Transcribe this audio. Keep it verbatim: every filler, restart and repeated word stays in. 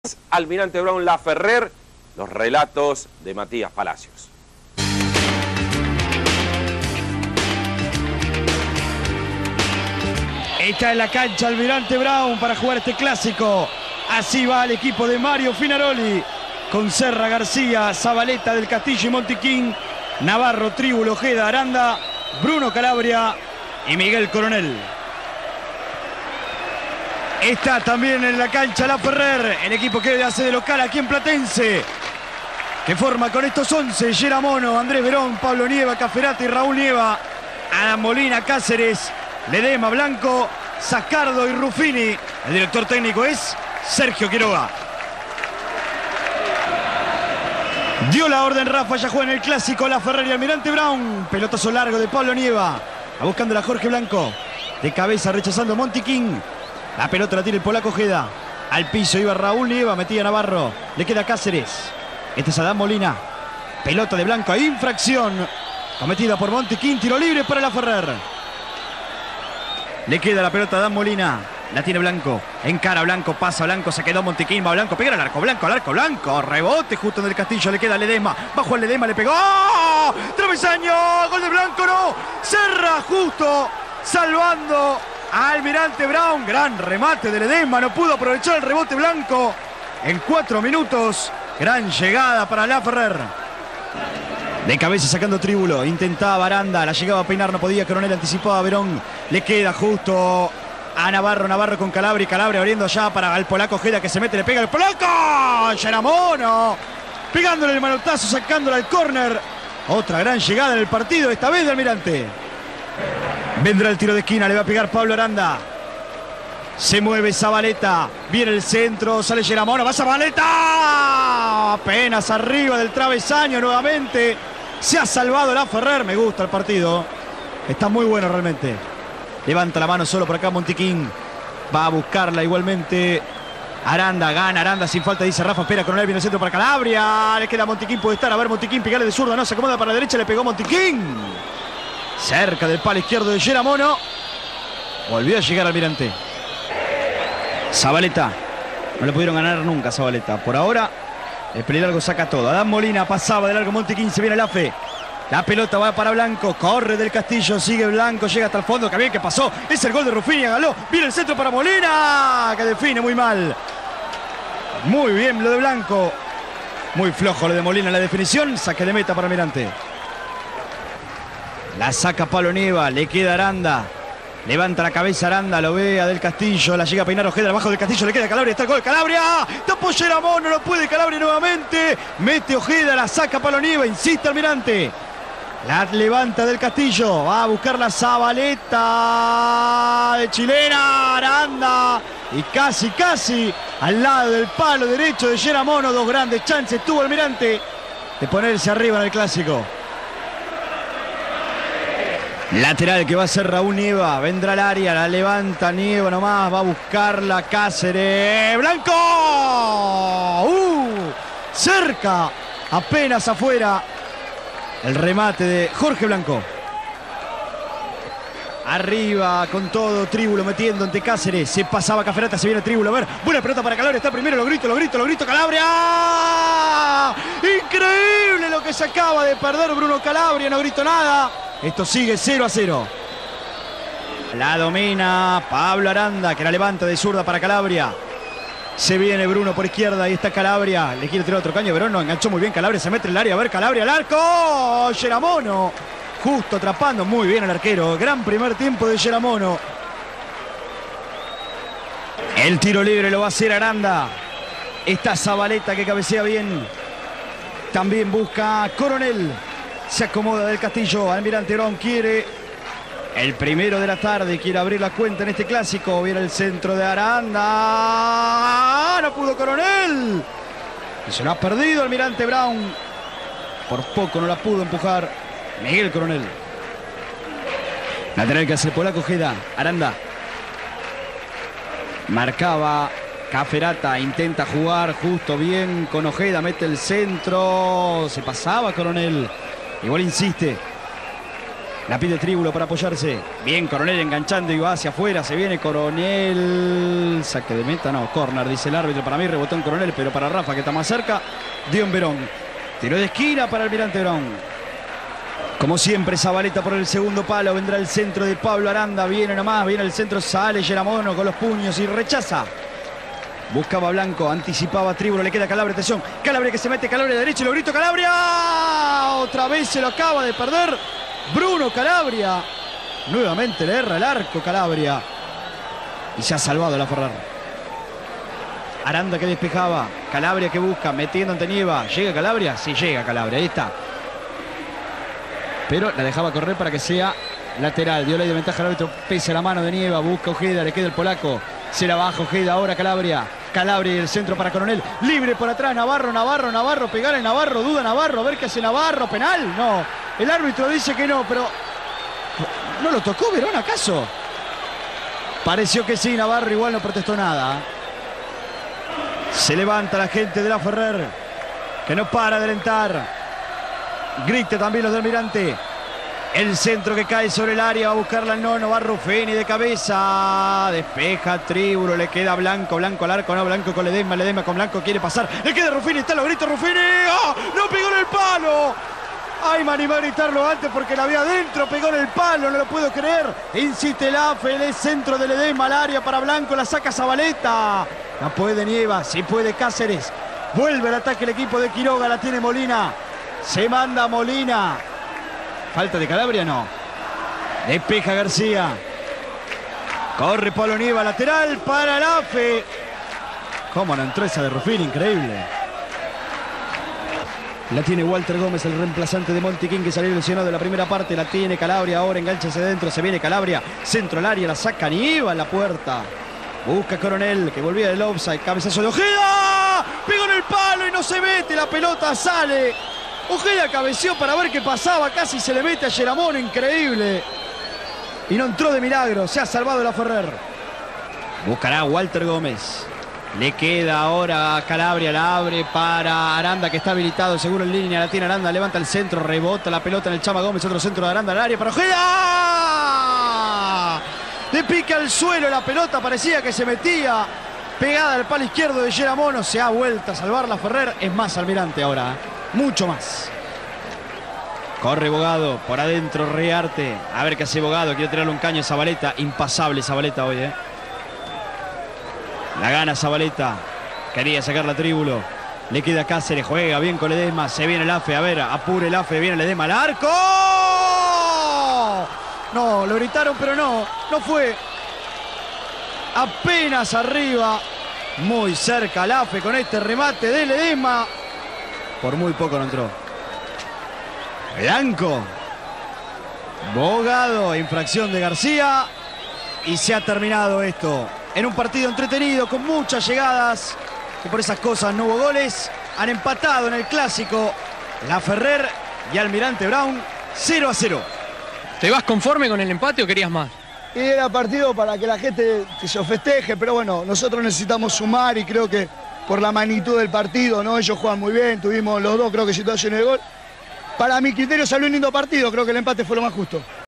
Almirante Brown, Laferrer, los relatos de Matías Palacios. Está en la cancha Almirante Brown para jugar este clásico. Así va el equipo de Mario Finaroli, con Serra, García, Zabaleta, Del Castillo y Montiquín, Navarro, Tríbulo, Ojeda, Aranda, Bruno Calabria y Miguel Coronel. Está también en la cancha Laferrer, el equipo que hace de local aquí en Platense, que forma con estos once: Geramono, Andrés Verón, Pablo Nieva, Caferata y Raúl Nieva, Adam Molina, Cáceres, Ledema, Blanco, Sacardo y Ruffini. El director técnico es Sergio Quiroga. Dio la orden Rafa, ya juega en el clásico Laferrer y Almirante Brown. Pelotazo largo de Pablo Nieva, va buscando a Jorge Blanco, de cabeza rechazando Montiquín. La pelota la tira el polaco Ojeda. Al piso iba Raúl Nieva, metía Navarro. Le queda Cáceres. Este es Adam Molina. Pelota de Blanco, infracción cometida por Montiquín. Tiro libre para Laferrer. Le queda la pelota a Adam Molina. La tiene Blanco. Encara Blanco, pasa Blanco, se quedó Montiquín. Va Blanco, pega al arco. Blanco, al arco, Blanco. Rebote justo en el Castillo. Le queda a Ledesma. Bajo al Ledesma, le pegó. ¡Oh! ¡Travesaño! ¡Gol de Blanco! ¡No! Serra justo salvando a Almirante Brown. Gran remate de Ledesma. No pudo aprovechar el rebote Blanco. En cuatro minutos. Gran llegada para Laferrer. De cabeza sacando Tríbulo, intentaba Aranda, la llegaba a peinar, no podía. Coronel anticipaba a Verón, le queda justo a Navarro, Navarro con Calabria, Calabria abriendo allá para el polaco Ojeda, que se mete, le pega el polaco, Geramono, pegándole el manotazo, sacándola al córner. Otra gran llegada en el partido, esta vez de Almirante. Vendrá el tiro de esquina, le va a pegar Pablo Aranda. Se mueve Zabaleta, viene el centro, sale Geramono, va Zabaleta, apenas arriba del travesaño nuevamente. Se ha salvado Laferrer. Me gusta el partido, está muy bueno realmente. Levanta la mano solo por acá Montiquín, va a buscarla igualmente Aranda, gana Aranda sin falta, dice Rafa. Espera, Coronel, viene el centro para Calabria, le queda Montiquín, puede estar, a ver Montiquín, pegarle de zurda, no, se acomoda para la derecha, le pegó Montiquín. Cerca del palo izquierdo de Geramono. Volvió a llegar Almirante. Zabaleta, no le pudieron ganar nunca a Zabaleta. Por ahora, el pelilargo saca todo. Adam Molina pasaba de largo Montiquín, se viene el AFE. La pelota va para Blanco, corre Del Castillo, sigue Blanco, llega hasta el fondo. Que bien que pasó, es el gol de Ruffini, galó. Viene el centro para Molina, que define muy mal. Muy bien lo de Blanco. Muy flojo lo de Molina en la definición. Saque de meta para Almirante. La saca Pablo Nieva, le queda Aranda. Levanta la cabeza Aranda, lo ve a Del Castillo, la llega a peinar Ojeda, abajo del Castillo, le queda Calabria, está el gol, Calabria, tapó Geramono, no lo puede Calabria nuevamente, mete Ojeda, la saca Pablo Nieva, insiste Almirante, la levanta Del Castillo, va a buscar la Zabaleta de chilena, Aranda, y casi, casi al lado del palo derecho de Geramono. Dos grandes chances tuvo Almirante de ponerse arriba en el clásico. Lateral que va a ser Raúl Nieva, vendrá al área, la levanta Nieva nomás, va a buscarla Cáceres, Blanco, uh, cerca, apenas afuera, el remate de Jorge Blanco. Arriba con todo, Tríbulo metiendo ante Cáceres, se pasaba Caferata, se viene Tríbulo, a ver, buena pelota para Calabria, está primero, lo grito, lo grito, lo grito, Calabria, increíble lo que se acaba de perder Bruno Calabria, no grito nada. Esto sigue cero a cero. La domina Pablo Aranda, que la levanta de zurda para Calabria. Se viene Bruno por izquierda, ahí está Calabria. Le quiere tirar otro caño, pero no enganchó muy bien Calabria. Se mete en el área, a ver Calabria al arco. Geramono, justo atrapando muy bien al arquero. Gran primer tiempo de Geramono. El tiro libre lo va a hacer Aranda. Está Zabaleta, que cabecea bien. También busca Coronel. Se acomoda Del Castillo, Almirante Brown quiere el primero de la tarde, quiere abrir la cuenta en este clásico. Viene el centro de Aranda, no pudo Coronel, y se lo ha perdido Almirante Brown, por poco no la pudo empujar Miguel Coronel. Lateral que hace el polaco Ojeda, Aranda, marcaba Caferata, intenta jugar justo bien con Ojeda, mete el centro, se pasaba Coronel. Igual insiste. La pide Tríbulo para apoyarse. Bien, Coronel enganchando y va hacia afuera. Se viene Coronel. Saque de meta, no, córner, dice el árbitro. Para mí rebotó en Coronel, pero para Rafa, que está más cerca, dio en Verón. Tiro de esquina para Almirante Brown. Como siempre, Zabaleta por el segundo palo. Vendrá el centro de Pablo Aranda. Viene nomás, viene el centro, sale Geramono con los puños y rechaza. Buscaba Blanco, anticipaba Tríbulo, le queda Calabria, atención. Calabria que se mete, Calabria de derecha y lo grito Calabria. Otra vez se lo acaba de perder Bruno Calabria. Nuevamente le erra el arco Calabria. Y se ha salvado la Ferrer. Aranda que despejaba. Calabria que busca, metiendo ante Nieva. ¿Llega Calabria? Sí, llega Calabria, ahí está. Pero la dejaba correr para que sea lateral. Dio ley de ventaja al árbitro, pese a la mano de Nieva. Busca Ojeda, le queda el polaco. Se la baja Ojeda, ahora Calabria. Calabria y el centro para Coronel. Libre por atrás, Navarro, Navarro, Navarro. Pegar Navarro, duda Navarro. A ver qué hace Navarro. ¿Penal? No. El árbitro dice que no, pero... ¿No lo tocó Verón acaso? Pareció que sí, Navarro igual no protestó nada. Se levanta la gente de la Ferrer, que no para de alentar. Grita también los del Almirante. El centro que cae sobre el área, va a buscarla el nono, va Ruffini de cabeza, despeja Tríbulo, le queda Blanco, Blanco al arco, no, Blanco con Ledesma, Ledesma con Blanco, quiere pasar, le queda Ruffini, está lo grita Ruffini, ¡oh! ¡No pegó en el palo! Ay, me animé a gritarlo antes porque la había adentro, pegó en el palo, no lo puedo creer. Insiste la F, el centro de Ledesma al área para Blanco, la saca Zabaleta. No puede Nieva, sí puede Cáceres. Vuelve el ataque el equipo de Quiroga, la tiene Molina. Se manda Molina. ¿Falta de Calabria? No. Despeja García. Corre Pablo Nieva, lateral para la F. ¿Cómo no entró esa de Ruffini? Increíble. La tiene Walter Gómez, el reemplazante de Monty King, que salió lesionado de la primera parte. La tiene Calabria, ahora engancha hacia adentro. Se viene Calabria, centro al área, la saca Nieva en la puerta. Busca Coronel, que volvía del offside. Cabezazo de Ojeda. Pegó en el palo y no se mete. La pelota sale. Ojeda cabeció para ver qué pasaba. Casi se le mete a Geramono. Increíble. Y no entró de milagro. Se ha salvado la Ferrer. Buscará Walter Gómez. Le queda ahora a Calabria. La abre para Aranda, que está habilitado. Seguro en línea. La tiene Aranda. Levanta el centro. Rebota la pelota en el Chama Gómez. Otro centro de Aranda al área para Ojeda. Le pica al suelo la pelota. Parecía que se metía. Pegada al palo izquierdo de Geramono. Se ha vuelto a salvar la Ferrer. Es más Almirante ahora. Mucho más. Corre Bogado. Por adentro Rearte. A ver qué hace Bogado. Quiere tirarle un caño a Zabaleta. Impasable Zabaleta hoy, ¿eh? La gana Zabaleta. Quería sacar la Tríbulo. Le queda Cáceres. Juega bien con Ledesma. Se viene el A F E. A ver, apure el A F E. Viene Ledesma al arco. No, lo gritaron, pero no. No fue. Apenas arriba. Muy cerca el A F E con este remate de Ledesma. Por muy poco no entró. Blanco. Bogado. Infracción de García. Y se ha terminado esto. En un partido entretenido, con muchas llegadas. Que por esas cosas no hubo goles. Han empatado en el clásico la Ferrer y Almirante Brown. cero a cero. ¿Te vas conforme con el empate o querías más? Y era partido para que la gente que se festeje, pero bueno, nosotros necesitamos sumar y creo que por la magnitud del partido, ¿no? Ellos juegan muy bien, tuvimos los dos, creo que situaciones de gol. Para mi criterio salió un lindo partido, creo que el empate fue lo más justo.